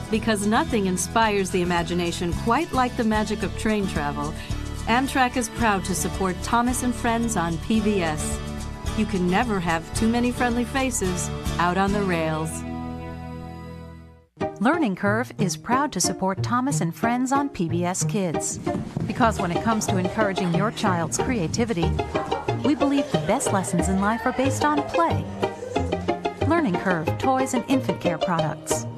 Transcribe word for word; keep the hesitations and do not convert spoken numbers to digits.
Because nothing inspires the imagination quite like the magic of train travel, Amtrak is proud to support Thomas and Friends on P B S. You can never have too many friendly faces out on the rails. Learning Curve is proud to support Thomas and Friends on P B S Kids. Because when it comes to encouraging your child's creativity, we believe the best lessons in life are based on play. Learning Curve, toys and infant care products.